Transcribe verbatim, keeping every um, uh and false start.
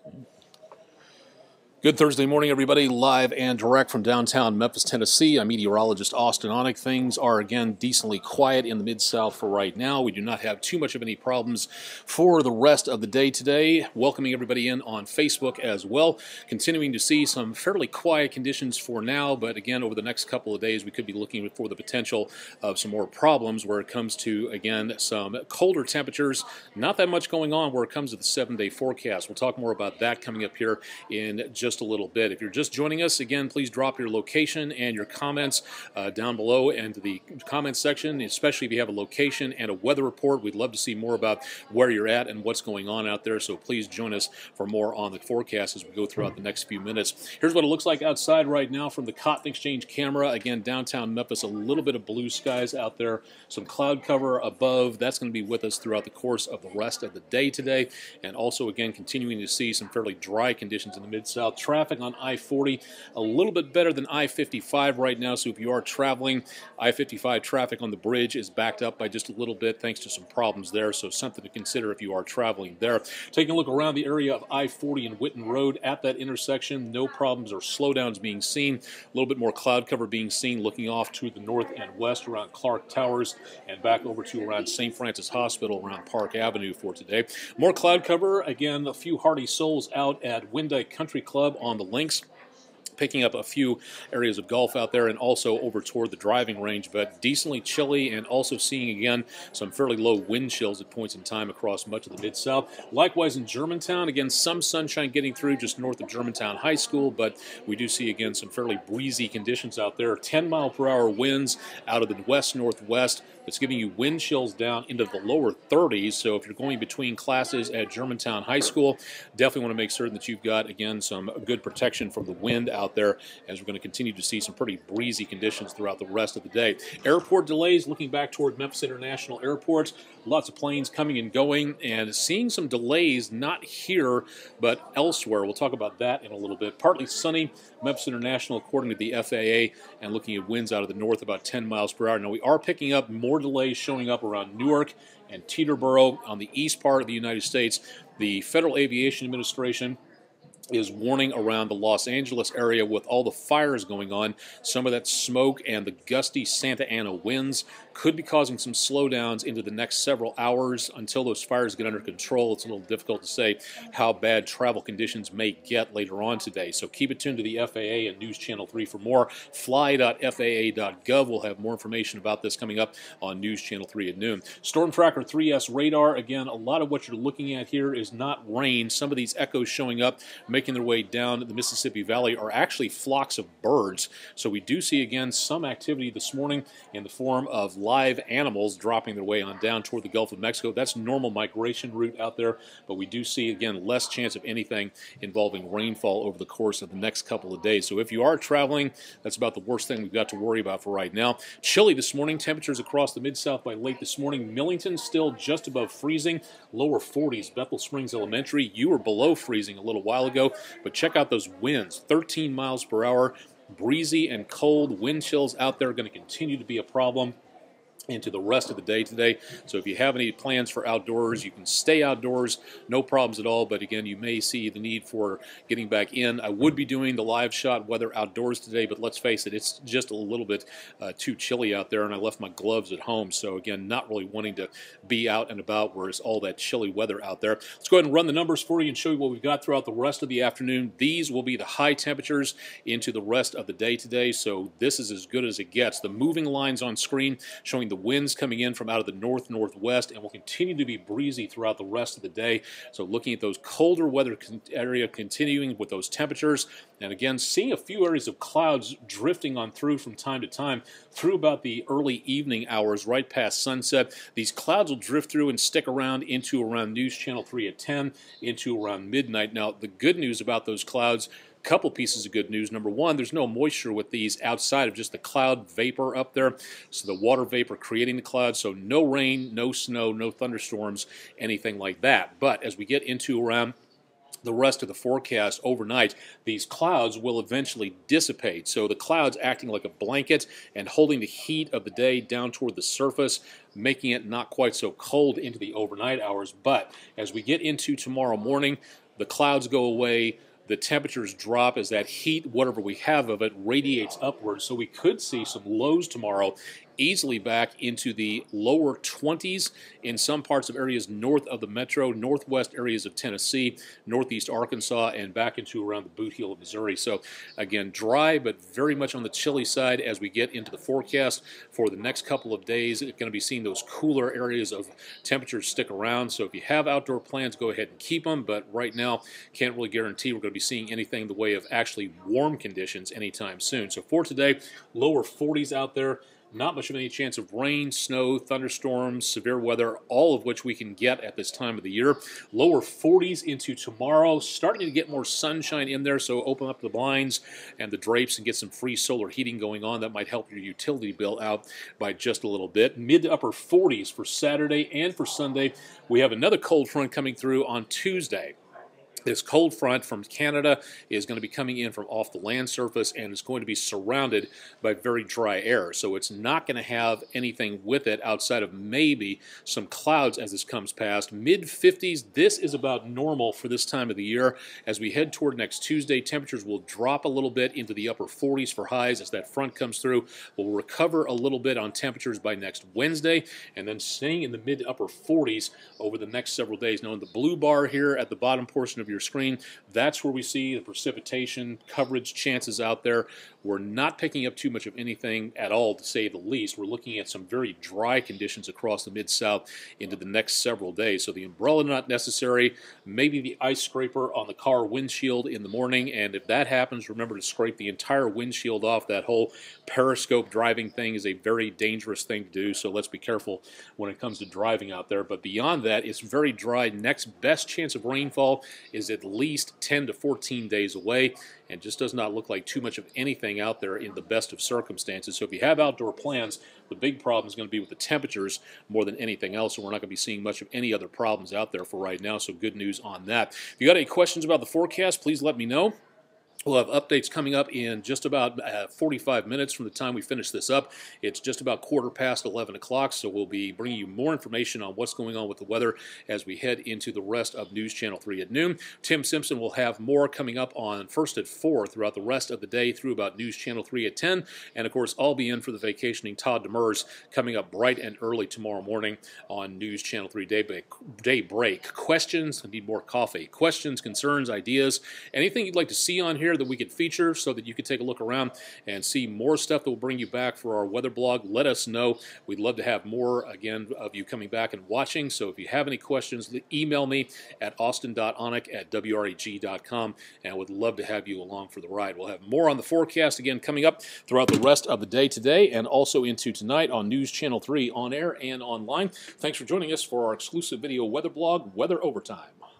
Good Thursday morning, everybody. Live and direct from downtown Memphis, Tennessee. I'm meteorologist Austin Onek. Things are, again, decently quiet in the Mid-South for right now. We do not have too much of any problems for the rest of the day today. Welcoming everybody in on Facebook as well. Continuing to see some fairly quiet conditions for now, but again, over the next couple of days, we could be looking for the potential of some more problems where it comes to, again, some colder temperatures. Not that much going on where it comes to the seven-day forecast. We'll talk more about that coming up here in just just a little bit. If you're just joining us, again, please drop your location and your comments uh, down below and to the comments section, especially if you have a location and a weather report. We'd love to see more about where you're at and what's going on out there, so please join us for more on the forecast as we go throughout the next few minutes. Here's what it looks like outside right now from the Cotton Exchange camera. Again, downtown Memphis, a little bit of blue skies out there, some cloud cover above. That's going to be with us throughout the course of the rest of the day today, and also, again, continuing to see some fairly dry conditions in the Mid-South. Traffic on I forty a little bit better than I fifty-five right now, so if you are traveling, I fifty-five traffic on the bridge is backed up by just a little bit thanks to some problems there, so something to consider if you are traveling there. Taking a look around the area of I forty and Whitten Road at that intersection, no problems or slowdowns being seen. A little bit more cloud cover being seen looking off to the north and west around Clark Towers and back over to around Saint Francis Hospital around Park Avenue for today. More cloud cover, again, a few hardy souls out at Windike Country Club on the links, picking up a few areas of golf out there and also over toward the driving range, but decently chilly and also seeing again some fairly low wind chills at points in time across much of the Mid-South. Likewise in Germantown, again, some sunshine getting through just north of Germantown High School, but we do see again some fairly breezy conditions out there. ten mile per hour winds out of the west-northwest. It's giving you wind chills down into the lower thirties, so if you're going between classes at Germantown High School, definitely want to make certain that you've got, again, some good protection from the wind out there, as we're going to continue to see some pretty breezy conditions throughout the rest of the day. Airport delays, looking back toward Memphis International Airport, lots of planes coming and going, and seeing some delays, not here, but elsewhere. We'll talk about that in a little bit. Partly sunny, Memphis International, according to the F A A, and looking at winds out of the north about ten miles per hour. Now, we are picking up more delays showing up around Newark and Teterboro on the east part of the United States. The Federal Aviation Administration is warning around the Los Angeles area with all the fires going on. Some of that smoke and the gusty Santa Ana winds could be causing some slowdowns into the next several hours until those fires get under control. It's a little difficult to say how bad travel conditions may get later on today. So keep it tuned to the F A A and News Channel three for more. fly dot F A A dot gov will have more information about this coming up on News Channel three at noon. Storm Tracker three S radar. Again, a lot of what you're looking at here is not rain. Some of these echoes showing up, making their way down the Mississippi Valley, are actually flocks of birds. So we do see, again, some activity this morning in the form of live animals dropping their way on down toward the Gulf of Mexico. That's normal migration route out there, but we do see, again, less chance of anything involving rainfall over the course of the next couple of days. So if you are traveling, that's about the worst thing we've got to worry about for right now. Chilly this morning, temperatures across the Mid-South by late this morning. Millington still just above freezing, lower forties. Bethel Springs Elementary, you were below freezing a little while ago, but check out those winds, thirteen miles per hour, breezy and cold. Wind chills out there are going to continue to be a problem into the rest of the day today. So if you have any plans for outdoors, you can stay outdoors, no problems at all. But again, you may see the need for getting back in. I would be doing the live shot weather outdoors today, but let's face it, it's just a little bit uh, too chilly out there, and I left my gloves at home. So again, not really wanting to be out and about where it's all that chilly weather out there. Let's go ahead and run the numbers for you and show you what we've got throughout the rest of the afternoon. These will be the high temperatures into the rest of the day today. So this is as good as it gets. The moving lines on screen showing the winds coming in from out of the north-northwest, and will continue to be breezy throughout the rest of the day. So looking at those colder weather con area continuing with those temperatures, and again, seeing a few areas of clouds drifting on through from time to time through about the early evening hours, right past sunset. These clouds will drift through and stick around into around News Channel three at ten, into around midnight. Now, the good news about those clouds, couple pieces of good news. Number one, there's no moisture with these outside of just the cloud vapor up there. So the water vapor creating the clouds. So no rain, no snow, no thunderstorms, anything like that. But as we get into around the rest of the forecast overnight, these clouds will eventually dissipate. So the clouds acting like a blanket and holding the heat of the day down toward the surface, making it not quite so cold into the overnight hours. But as we get into tomorrow morning, the clouds go away, the temperatures drop as that heat, whatever we have of it, radiates upwards. So we could see some lows tomorrow, easily back into the lower twenties in some parts of areas north of the metro, northwest areas of Tennessee, northeast Arkansas, and back into around the boot heel of Missouri. So again, dry, but very much on the chilly side as we get into the forecast for the next couple of days. It's going to be seeing those cooler areas of temperatures stick around. So if you have outdoor plans, go ahead and keep them. But right now, can't really guarantee we're going to be seeing anything in the way of actually warm conditions anytime soon. So for today, lower forties out there. Not much of any chance of rain, snow, thunderstorms, severe weather, all of which we can get at this time of the year. Lower forties into tomorrow, starting to get more sunshine in there, so open up the blinds and the drapes and get some free solar heating going on. That might help your utility bill out by just a little bit. Mid to upper forties for Saturday and for Sunday. We have another cold front coming through on Tuesday. This cold front from Canada is going to be coming in from off the land surface, and it's going to be surrounded by very dry air. So it's not going to have anything with it outside of maybe some clouds as this comes past. mid fifties, this is about normal for this time of the year. As we head toward next Tuesday, temperatures will drop a little bit into the upper forties for highs as that front comes through. We'll recover a little bit on temperatures by next Wednesday, and then staying in the mid to upper forties over the next several days. Now, in the blue bar here at the bottom portion of your screen, that's where we see the precipitation coverage chances out there. We're not picking up too much of anything at all, to say the least. We're looking at some very dry conditions across the Mid-South into the next several days. So the umbrella not necessary, maybe the ice scraper on the car windshield in the morning, and if that happens, remember to scrape the entire windshield off. That whole periscope driving thing is a very dangerous thing to do, so let's be careful when it comes to driving out there. But beyond that, it's very dry. Next best chance of rainfall is at least ten to fourteen days away, and just does not look like too much of anything out there in the best of circumstances. So if you have outdoor plans, the big problem is going to be with the temperatures more than anything else, and we're not going to be seeing much of any other problems out there for right now, so good news on that. If you got any questions about the forecast, please let me know. We'll have updates coming up in just about uh, forty-five minutes from the time we finish this up. It's just about quarter past eleven o'clock, so we'll be bringing you more information on what's going on with the weather as we head into the rest of News Channel three at noon. Tim Simpson will have more coming up on First at four throughout the rest of the day through about News Channel three at ten. And, of course, I'll be in for the vacationing Todd Demers coming up bright and early tomorrow morning on News Channel three Daybreak. Daybreak. Questions? I need more coffee. Questions, concerns, ideas, anything you'd like to see on here that we could feature so that you could take a look around and see more stuff that will bring you back for our weather blog, let us know. We'd love to have more, again, of you coming back and watching. So if you have any questions, email me at austin dot onek at w r e g dot com, and I would love to have you along for the ride. We'll have more on the forecast, again, coming up throughout the rest of the day today and also into tonight on News Channel three on air and online. Thanks for joining us for our exclusive video weather blog, Weather Overtime.